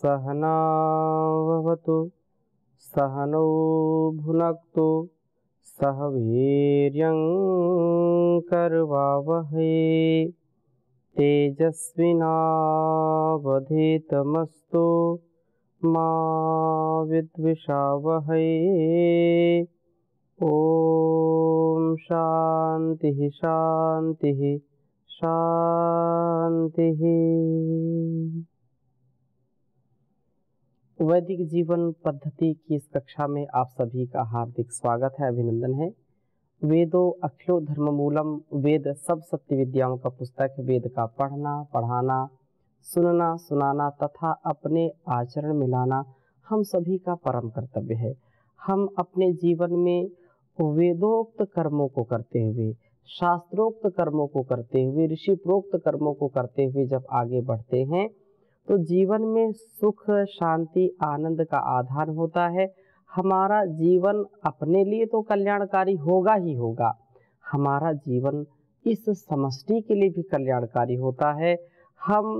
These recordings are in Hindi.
सहना भवतु सहनौ भुनक्तु सह वीर्यं करवावहै तेजस्विनावधीतमस्तु मा विद्विषावहै। ओम शांति शांति शांति। वैदिक जीवन पद्धति की इस कक्षा में आप सभी का हार्दिक स्वागत है, अभिनंदन है। वेदो अखिलो धर्ममूलम, वेद सब सत्य विद्याओं का पुस्तक। वेद का पढ़ना, पढ़ाना, सुनना, सुनाना तथा अपने आचरण में लाना हम सभी का परम कर्तव्य है। हम अपने जीवन में वेदोक्त कर्मों को करते हुए, शास्त्रोक्त कर्मों को करते हुए, ऋषि प्रोक्त कर्मों को करते हुए जब आगे बढ़ते हैं तो जीवन में सुख, शांति, आनंद का आधार होता है। हमारा जीवन अपने लिए तो कल्याणकारी होगा ही होगा, हमारा जीवन इस समष्टि के लिए भी कल्याणकारी होता है। हम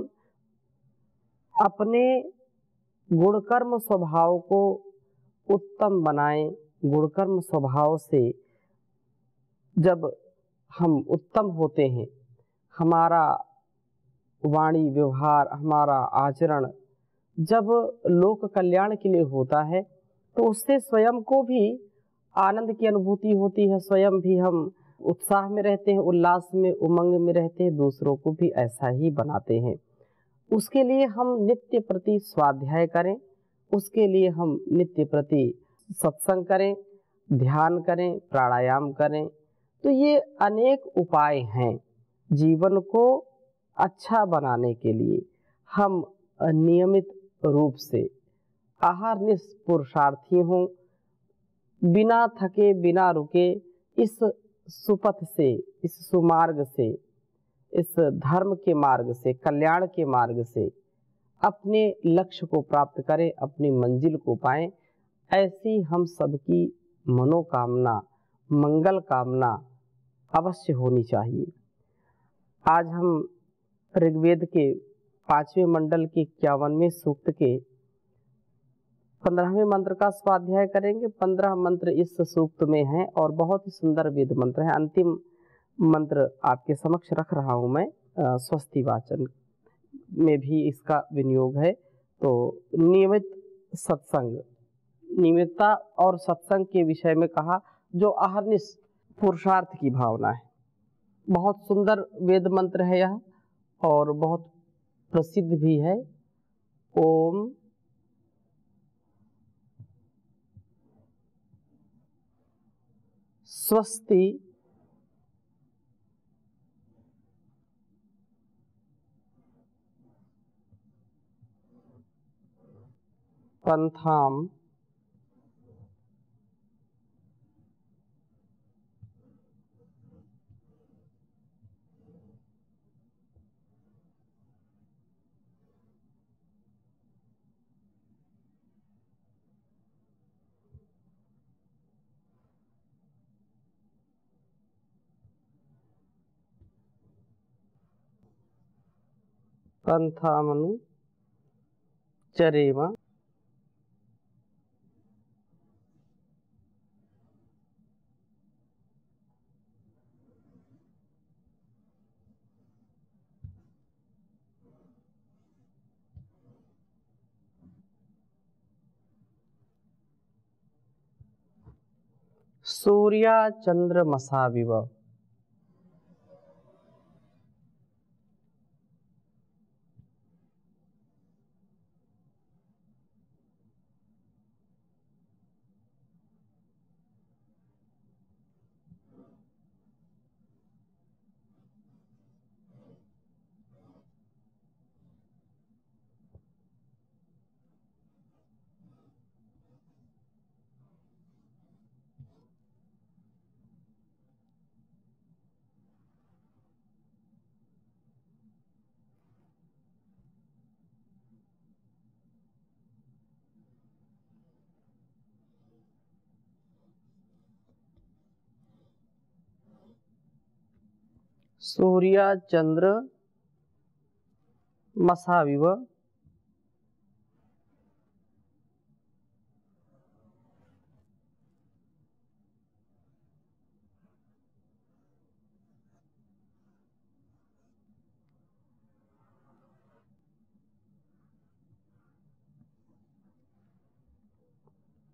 अपने गुणकर्म स्वभाव को उत्तम बनाएं। गुणकर्म स्वभाव से जब हम उत्तम होते हैं, हमारा वाणी व्यवहार, हमारा आचरण जब लोक कल्याण के लिए होता है तो उससे स्वयं को भी आनंद की अनुभूति होती है। स्वयं भी हम उत्साह में रहते हैं, उल्लास में, उमंग में रहते हैं, दूसरों को भी ऐसा ही बनाते हैं। उसके लिए हम नित्य प्रति स्वाध्याय करें, उसके लिए हम नित्य प्रति सत्संग करें, ध्यान करें, प्राणायाम करें। तो ये अनेक उपाय हैं जीवन को अच्छा बनाने के लिए। हम नियमित रूप से आहारनिष्ठ पुरुषार्थी हों, बिना थके बिना रुके इस सुपथ से, इस सुमार्ग से, इस धर्म के मार्ग से, कल्याण के मार्ग से अपने लक्ष्य को प्राप्त करें, अपनी मंजिल को पाएं। ऐसी हम सबकी मनोकामना, मंगल कामना अवश्य होनी चाहिए। आज हम ऋग्वेद के 5वें मंडल के 51वें सूक्त के 15वें मंत्र का स्वाध्याय करेंगे। 15 मंत्र इस सूक्त में हैं और बहुत ही सुंदर वेद मंत्र है। अंतिम मंत्र आपके समक्ष रख रहा हूं मैं, स्वस्ति वाचन में भी इसका विनियोग है। तो नियमित सत्संग, नियमितता और सत्संग के विषय में कहा, जो अहर्निश पुरुषार्थ की भावना है। बहुत सुंदर वेद मंत्र है यह और बहुत प्रसिद्ध भी है। ओम स्वस्ति पंथाम पंथामनु चरेम सूर्या चंद्रमसाविव। सूर्या चंद्र मसाविव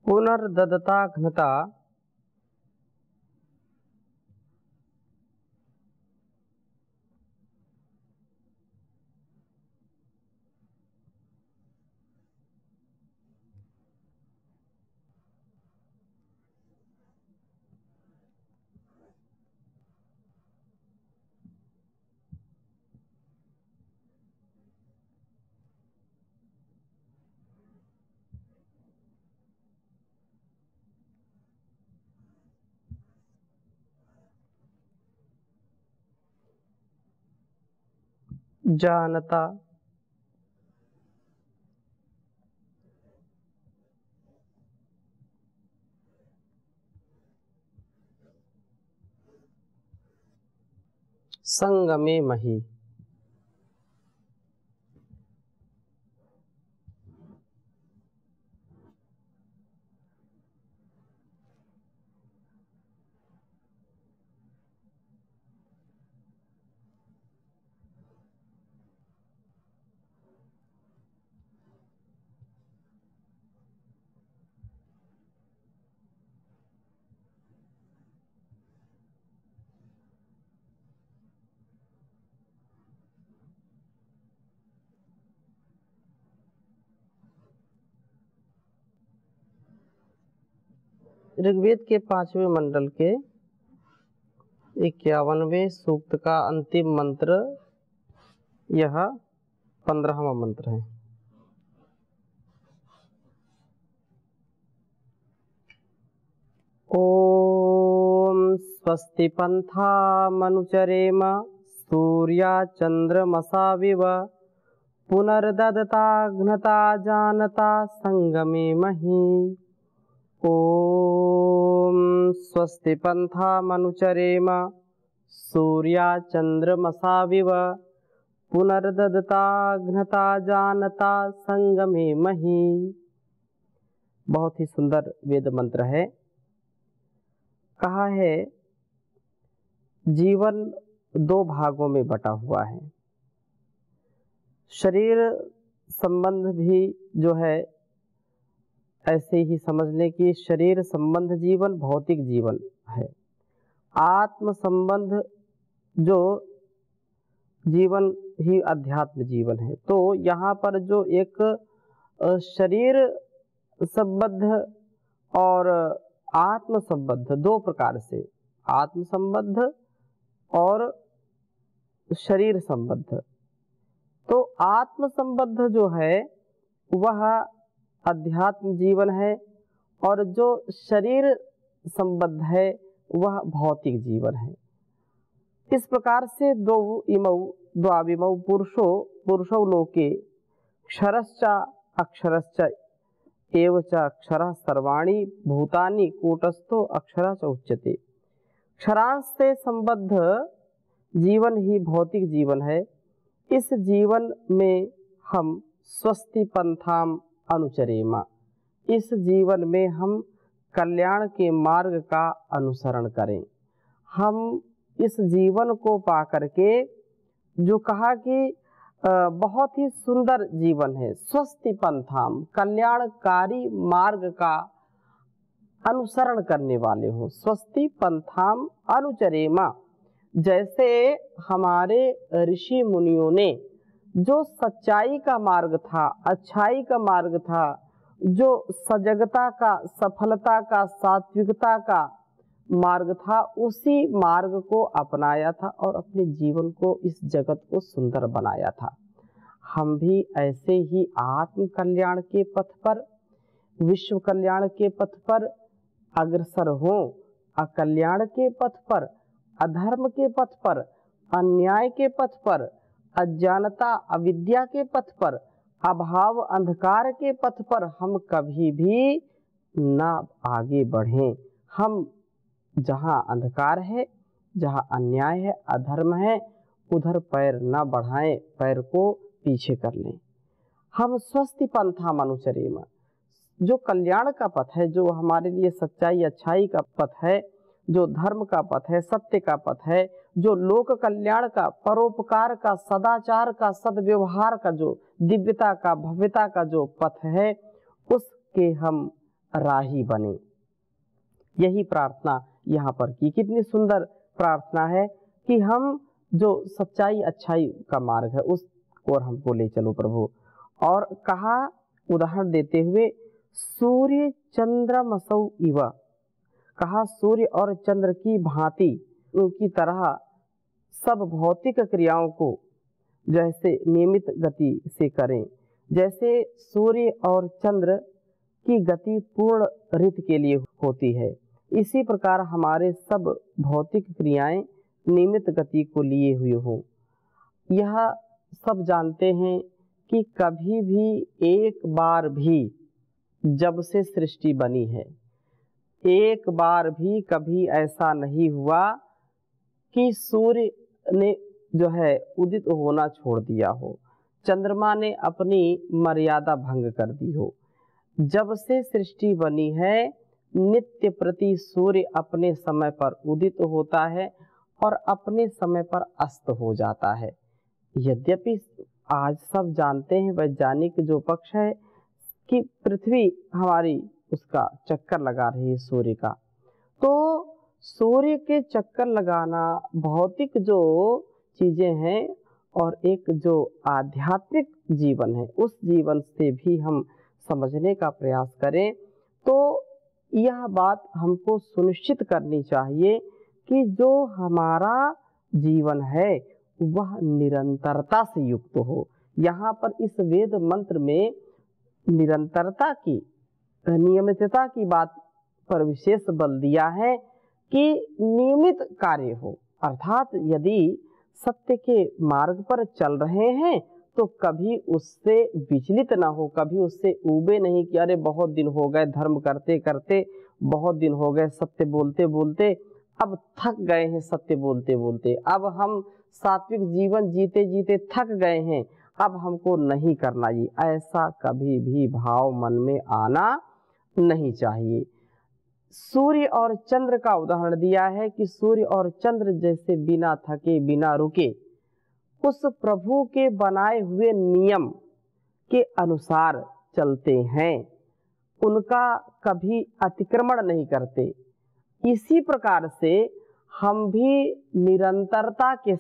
पुनर्ददता घ्नता जानता संगमे मही। ऋग्वेद के 5वें मंडल के 51वें सूक्त का अंतिम मंत्र, यह 15वां मंत्र है। ओम स्वस्ति पंथा मनुचरेम सूर्या चंद्रमसाविव पुनर्ददता घ्नता जानता संगमे मही। ओम स्वस्ति पंथा मनुचरेम सूर्या चंद्रमसाविव पुनर्ददता घ्नता जानता संगमे मही। बहुत ही सुंदर वेद मंत्र है। कहा है जीवन 2 भागों में बटा हुआ है। शरीर संबंध भी जो है ऐसे ही समझ लें कि शरीर संबंध जीवन भौतिक जीवन है। आत्म संबंध जो जीवन ही अध्यात्म जीवन है। तो यहाँ पर जो एक शरीर संबद्ध और आत्म संबद्ध 2 प्रकार से, आत्म संबद्ध और शरीर संबद्ध। तो आत्म संबद्ध जो है वह अध्यात्म जीवन है और जो शरीर संबद्ध है वह भौतिक जीवन है। इस प्रकार से द्वाविमौ पुरुषो लोके क्षरश्च अक्षरश्च एव च अक्षरः सर्वाणि भूतानि कूटस्थो अक्षरः च उच्यते। क्षरांश से संबद्ध जीवन ही भौतिक जीवन है। इस जीवन में हम स्वस्ति पंथाम अनुचरेम, इस जीवन में हम कल्याण के मार्ग का अनुसरण करें। हम इस जीवन को पा करके जो कहा कि बहुत ही सुंदर जीवन है, स्वस्ति पंथाम कल्याणकारी मार्ग का अनुसरण करने वाले हो। स्वस्ति पंथाम अनुचरेमा, जैसे हमारे ऋषि मुनियों ने जो सच्चाई का मार्ग था, अच्छाई का मार्ग था, जो सजगता का, सफलता का, सात्विकता का मार्ग था, उसी मार्ग को अपनाया था और अपने जीवन को, इस जगत को सुंदर बनाया था। हम भी ऐसे ही आत्म कल्याण के पथ पर, विश्व कल्याण के पथ पर अग्रसर हों। अकल्याण के पथ पर, अधर्म के पथ पर, अन्याय के पथ पर, अज्ञानता अविद्या के पथ पर, अभाव अंधकार के पथ पर हम कभी भी ना आगे बढ़ें। हम जहाँ अंधकार है, जहाँ अन्याय है, अधर्म है, उधर पैर ना बढ़ाएं, पैर को पीछे कर लें। हम स्वस्ति पंथा अनुचरेम, जो कल्याण का पथ है, जो हमारे लिए सच्चाई अच्छाई का पथ है, जो धर्म का पथ है, सत्य का पथ है, जो लोक कल्याण का, परोपकार का, सदाचार का, सद्व्यवहार का, जो दिव्यता का, भव्यता का जो पथ है, उसके हम राही बने। यही प्रार्थना यहाँ पर की। कितनी सुंदर प्रार्थना है कि हम जो सच्चाई अच्छाई का मार्ग है उस ओर हमको ले चलो प्रभु। और कहा उदाहरण देते हुए, सूर्य चंद्रमसौ इव, कहा सूर्य और चंद्र की भांति उनकी तरह सब भौतिक क्रियाओं को जैसे नियमित गति से करें। जैसे सूर्य और चंद्र की गति पूर्ण ऋतु के लिए होती है, इसी प्रकार हमारे सब भौतिक क्रियाएं नियमित गति को लिए हुए हों। यह सब जानते हैं कि कभी भी एक बार भी जब से सृष्टि बनी है, एक बार भी कभी ऐसा नहीं हुआ कि सूर्य ने जो है उदित होना छोड़ दिया हो, चंद्रमा ने अपनी मर्यादा भंग कर दी हो। जब से सृष्टि बनी है नित्य प्रति सूर्य अपने समय पर उदित होता है और अपने समय पर अस्त हो जाता है। यद्यपि आज सब जानते हैं, वैज्ञानिक जो पक्ष है कि पृथ्वी हमारी उसका चक्कर लगा रही है सूर्य का, तो सूर्य के चक्कर लगाना भौतिक जो चीज़ें हैं और एक जो आध्यात्मिक जीवन है उस जीवन से भी हम समझने का प्रयास करें तो यह बात हमको सुनिश्चित करनी चाहिए कि जो हमारा जीवन है वह निरंतरता से युक्त हो। यहाँ पर इस वेद मंत्र में निरंतरता की, नियमितता की बात पर विशेष बल दिया है कि नियमित कार्य हो। अर्थात यदि सत्य के मार्ग पर चल रहे हैं तो कभी उससे विचलित ना हो, कभी उससे ऊबे नहीं कि अरे बहुत दिन हो गए धर्म करते करते, बहुत दिन हो गए सत्य बोलते बोलते, अब थक गए हैं सत्य बोलते बोलते, अब हम सात्विक जीवन जीते जीते थक गए हैं, अब हमको नहीं करना। ये ऐसा कभी भी भाव मन में आना नहीं चाहिए। सूर्य और चंद्र का उदाहरण दिया है कि सूर्य और चंद्र जैसे बिना थके बिना रुके उस प्रभु के बनाए हुए नियम के अनुसार चलते हैं, उनका कभी अतिक्रमण नहीं करते। इसी प्रकार से हम भी निरंतरता के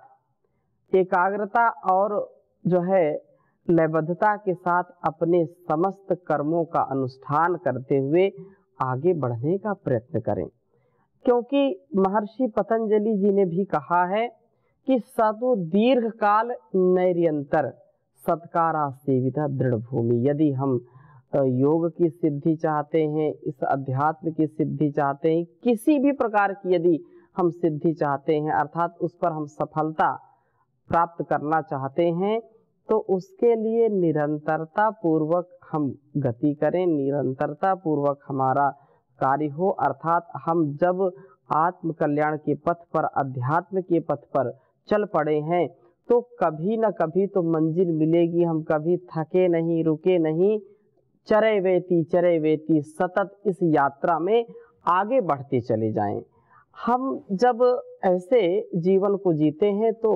साथ एकाग्रता और जो है लयबद्धता के साथ अपने समस्त कर्मों का अनुष्ठान करते हुए आगे बढ़ने का प्रयत्न करें, क्योंकि महर्षि पतंजलि जी ने भी कहा है कि सतु दीर्घ काल नैर्यंतर सत्कारा सेविता दृढ़ भूमि। यदि हम योग की सिद्धि चाहते हैं, इस अध्यात्म की सिद्धि चाहते हैं, किसी भी प्रकार की यदि हम सिद्धि चाहते हैं अर्थात उस पर हम सफलता प्राप्त करना चाहते हैं, तो उसके लिए निरंतरता पूर्वक हम गति करें, निरंतरता पूर्वक हमारा कार्य हो। अर्थात हम जब आत्म कल्याण के पथ पर, अध्यात्म के पथ पर चल पड़े हैं तो कभी न कभी तो मंजिल मिलेगी। हम कभी थके नहीं, रुके नहीं, चरे वेती सतत इस यात्रा में आगे बढ़ते चले जाएं। हम जब ऐसे जीवन को जीते हैं तो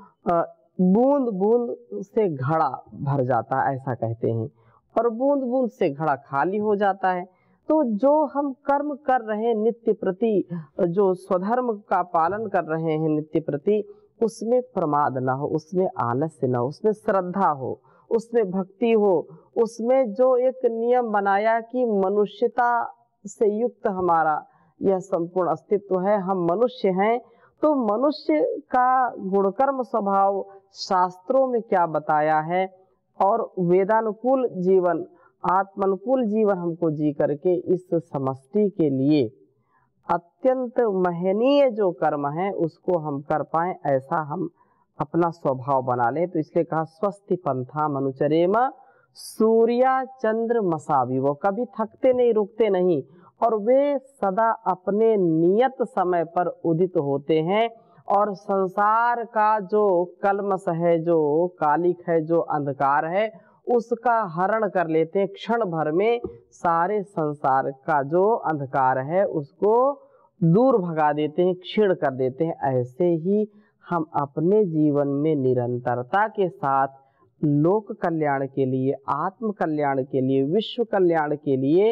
बूंद बूंद से घड़ा भर जाता है, ऐसा कहते हैं, और बूंद बूंद से घड़ा खाली हो जाता है। तो जो हम कर्म कर रहे हैं नित्य प्रति, जो स्वधर्म का पालन कर रहे हैं नित्य प्रति, उसमें प्रमाद ना हो, उसमें आलस्य ना हो, उसमें श्रद्धा हो, उसमें भक्ति हो, उसमें जो एक नियम बनाया कि मनुष्यता से युक्त हमारा यह संपूर्ण अस्तित्व है, हम मनुष्य हैं, तो मनुष्य का गुणकर्म स्वभाव शास्त्रों में क्या बताया है और वेदानुकूल जीवन, आत्मानुकूल जीवन हमको जी करके इस समष्टि के लिए अत्यंत महनीय जो कर्म है उसको हम कर पाएं, ऐसा हम अपना स्वभाव बना लें। तो इसलिए कहा स्वस्ति पंथा मनुचरेम सूर्या चंद्र मसावि, वो कभी थकते नहीं, रुकते नहीं, और वे सदा अपने नियत समय पर उदित होते हैं और संसार का जो कलमश है, जो कालिक है, जो अंधकार है, उसका हरण कर लेते हैं। क्षण भर में सारे संसार का जो अंधकार है उसको दूर भगा देते हैं, क्षीण कर देते हैं। ऐसे ही हम अपने जीवन में निरंतरता के साथ लोक कल्याण के लिए, आत्म कल्याण के लिए, विश्व कल्याण के लिए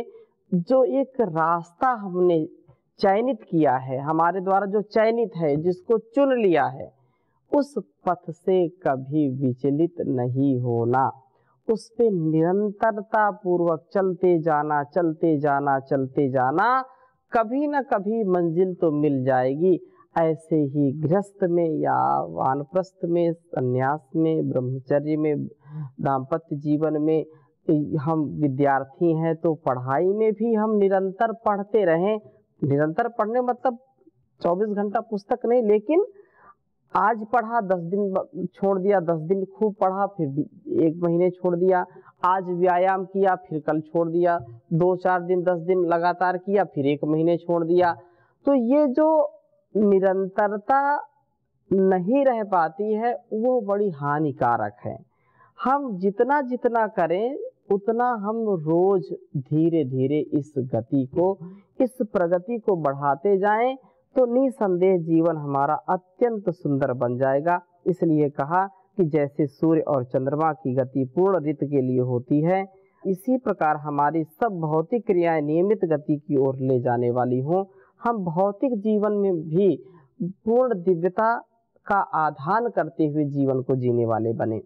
जो एक रास्ता हमने चयनित किया है, हमारे द्वारा जो चयनित है, जिसको चुन लिया है, उस पथ से कभी विचलित नहीं होना, उस पे निरंतरता पूर्वक चलते जाना, चलते जाना, चलते जाना, कभी न कभी मंजिल तो मिल जाएगी। ऐसे ही गृहस्थ में या वानप्रस्थ में, संन्यास में, ब्रह्मचर्य में, दाम्पत्य जीवन में हम विद्यार्थी हैं तो पढ़ाई में भी हम निरंतर पढ़ते रहें। निरंतर पढ़ने मतलब 24 घंटा पुस्तक नहीं, लेकिन आज पढ़ा 10 दिन छोड़ दिया, 10 दिन खूब पढ़ा, फिर 1 महीने छोड़ दिया, आज व्यायाम किया, फिर कल छोड़ दिया, 2-4 दिन 10 दिन लगातार किया, फिर 1 महीने छोड़ दिया। तो ये जो निरंतरता नहीं रह पाती है वो बड़ी हानिकारक है। हम जितना जितना करें उतना हम रोज धीरे धीरे इस गति को, इस प्रगति को बढ़ाते जाएं तो निसंदेह जीवन हमारा अत्यंत सुंदर बन जाएगा। इसलिए कहा कि जैसे सूर्य और चंद्रमा की गति पूर्ण ऋतु के लिए होती है, इसी प्रकार हमारी सब भौतिक क्रियाएं नियमित गति की ओर ले जाने वाली हों। हम भौतिक जीवन में भी पूर्ण दिव्यता का आधान करते हुए जीवन को जीने वाले बने।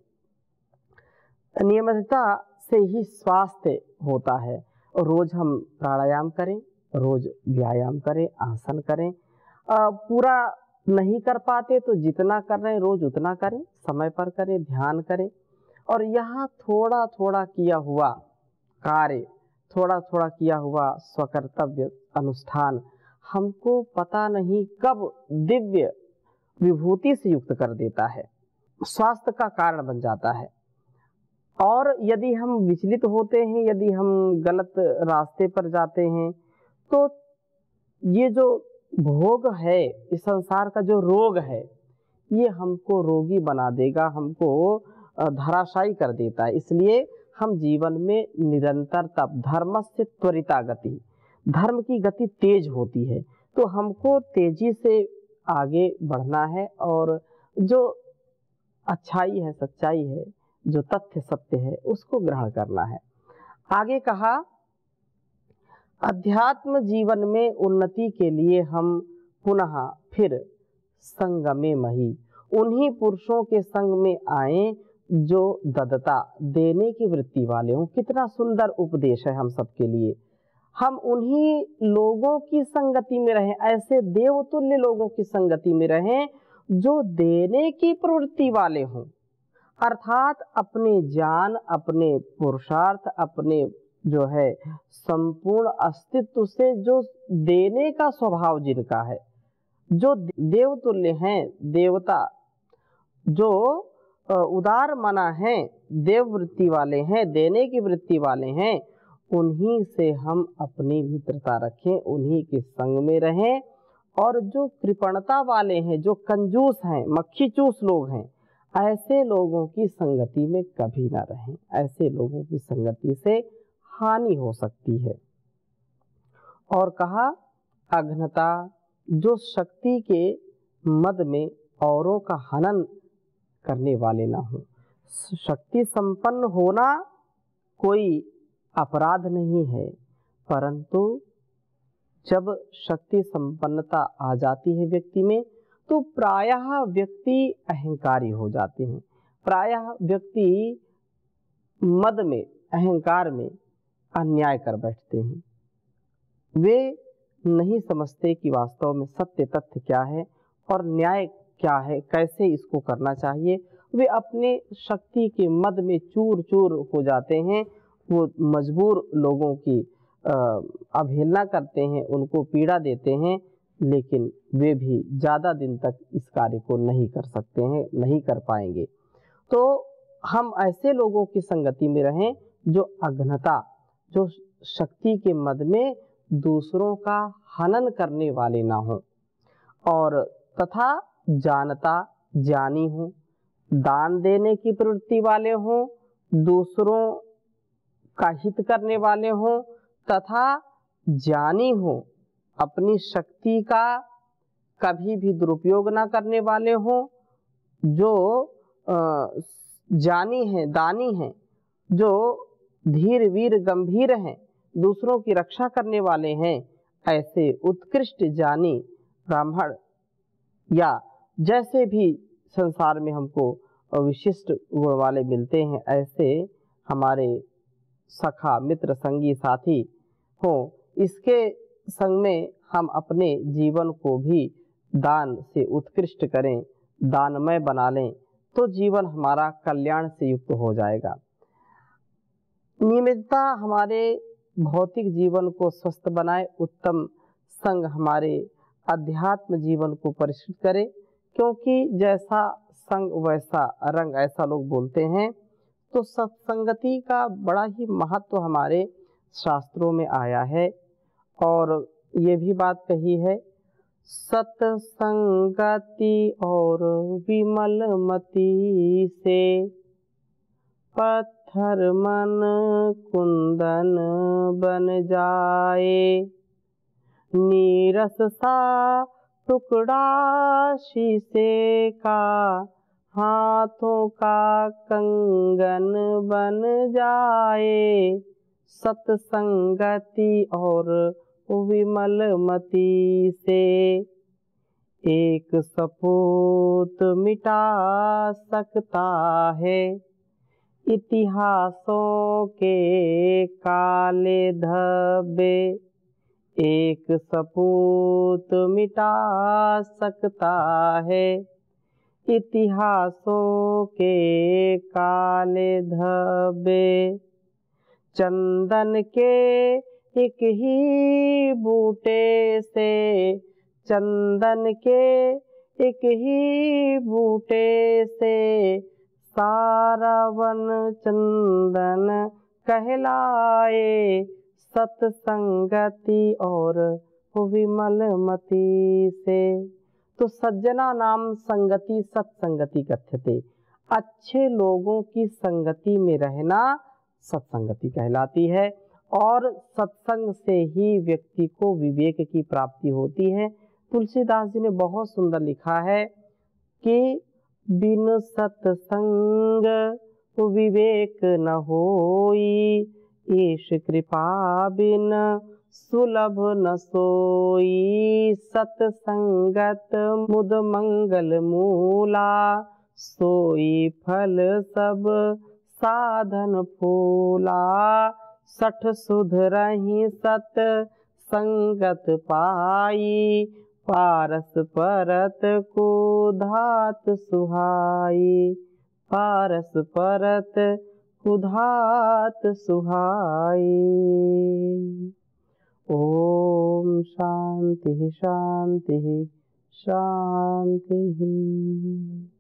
नियमितता से ही स्वास्थ्य होता है। रोज हम प्राणायाम करें, रोज व्यायाम करें, आसन करें। पूरा नहीं कर पाते तो जितना कर रहे हैं रोज उतना करें, समय पर करें, ध्यान करें। और यहाँ थोड़ा थोड़ा किया हुआ कार्य, थोड़ा थोड़ा किया हुआ स्वकर्तव्य अनुष्ठान हमको पता नहीं कब दिव्य विभूति से युक्त कर देता है, स्वास्थ्य का कारण बन जाता है। और यदि हम विचलित होते हैं, यदि हम गलत रास्ते पर जाते हैं, तो ये जो भोग है, इस संसार का जो रोग है, ये हमको रोगी बना देगा, हमको धराशायी कर देता है। इसलिए हम जीवन में निरंतरता, धर्म से त्वरिता गति, धर्म की गति तेज होती है, तो हमको तेजी से आगे बढ़ना है और जो अच्छाई है, सच्चाई है, जो तथ्य सत्य है, उसको ग्रहण करना है। आगे कहा, अध्यात्म जीवन में उन्नति के लिए हम पुनः फिर संगमे मही, उन्हीं पुरुषों के संग में आए जो ददता, देने की वृत्ति वाले हों। कितना सुंदर उपदेश है हम सबके लिए। हम उन्हीं लोगों की संगति में रहें, ऐसे देवतुल्य लोगों की संगति में रहें जो देने की प्रवृत्ति वाले हों। अर्थात अपने ज्ञान, अपने पुरुषार्थ, अपने जो है संपूर्ण अस्तित्व से जो देने का स्वभाव जिनका है, जो देवतुल्य हैं, देवता, जो उदार मना है, देव वृत्ति वाले हैं, देने की वृत्ति वाले हैं, उन्हीं से हम अपनी मित्रता रखें, उन्हीं के संग में रहें। और जो कृपणता वाले हैं, जो कंजूस हैं, मक्खी चूस लोग हैं, ऐसे लोगों की संगति में कभी ना रहें। ऐसे लोगों की संगति से हानि हो सकती है। और कहा, अघ्नता, जो शक्ति के मद में औरों का हनन करने वाले ना हो। शक्ति संपन्न होना कोई अपराध नहीं है, परंतु जब शक्ति संपन्नता आ जाती है व्यक्ति में, तो प्रायः व्यक्ति अहंकारी हो जाते हैं। प्रायः व्यक्ति मद में, अहंकार में अन्याय कर बैठते हैं। वे नहीं समझते कि वास्तव में सत्य तथ्य क्या है और न्याय क्या है, कैसे इसको करना चाहिए। वे अपने शक्ति के मद में चूर चूर हो जाते हैं। वो मजबूर लोगों की अवहेलना करते हैं, उनको पीड़ा देते हैं, लेकिन वे भी ज़्यादा दिन तक इस कार्य को नहीं कर सकते हैं, नहीं कर पाएंगे। तो हम ऐसे लोगों की संगति में रहें जो अघ्नता, जो शक्ति के मद में दूसरों का हनन करने वाले ना हों, और तथा जानता, ज्ञानी हों, दान देने की प्रवृत्ति वाले हों, दूसरों का हित करने वाले हों, तथा ज्ञानी हों, अपनी शक्ति का कभी भी दुरुपयोग ना करने वाले हों, जो ज्ञानी हैं, दानी हैं, जो धीर वीर गंभीर हैं, दूसरों की रक्षा करने वाले हैं, ऐसे उत्कृष्ट ज्ञानी ब्राह्मण या जैसे भी संसार में हमको विशिष्ट गुण वाले मिलते हैं, ऐसे हमारे सखा मित्र संगी साथी हो, इसके संग में हम अपने जीवन को भी दान से उत्कृष्ट करें, दानमय बना लें, तो जीवन हमारा कल्याण से युक्त हो जाएगा। नियमितता हमारे भौतिक जीवन को स्वस्थ बनाए, उत्तम संग हमारे अध्यात्म जीवन को परिष्कृत करे, क्योंकि जैसा संग वैसा रंग, ऐसा लोग बोलते हैं। तो सत्संगति का बड़ा ही महत्व हमारे शास्त्रों में आया है, और ये भी बात कही है, सत्संगति और विमल मति से पत्थर मन कुंदन बन जाए, नीरस सा टुकड़ा शीशे का हाथों का कंगन बन जाए। सत्संगति और विमल मति से एक सपूत मिटा सकता है इतिहासों के काले धब्बे, एक सपूत मिटा सकता है इतिहासों के काले धब्बे। चंदन के एक ही बूटे से, चंदन के एक ही बूटे से सारा वन चंदन कहलाए। सत्संगति और विमल मति से। तो सज्जना नाम संगति सत्संगति कथ्यते, अच्छे लोगों की संगति में रहना सत्संगति कहलाती है, और सत्संग से ही व्यक्ति को विवेक की प्राप्ति होती है। तुलसीदास जी ने बहुत सुंदर लिखा है कि बिन सत्संग विवेक न होई, ईश कृपा बिन सुलभ न सोई। सत्संगत मुद मंगल मूला, सोई फल सब साधन फूला। सठ सुध रही सत संगत पाई, पारस परत को धात सुहाई। पारस परत कुधात सुहाई। ओम शांति शांति शांति।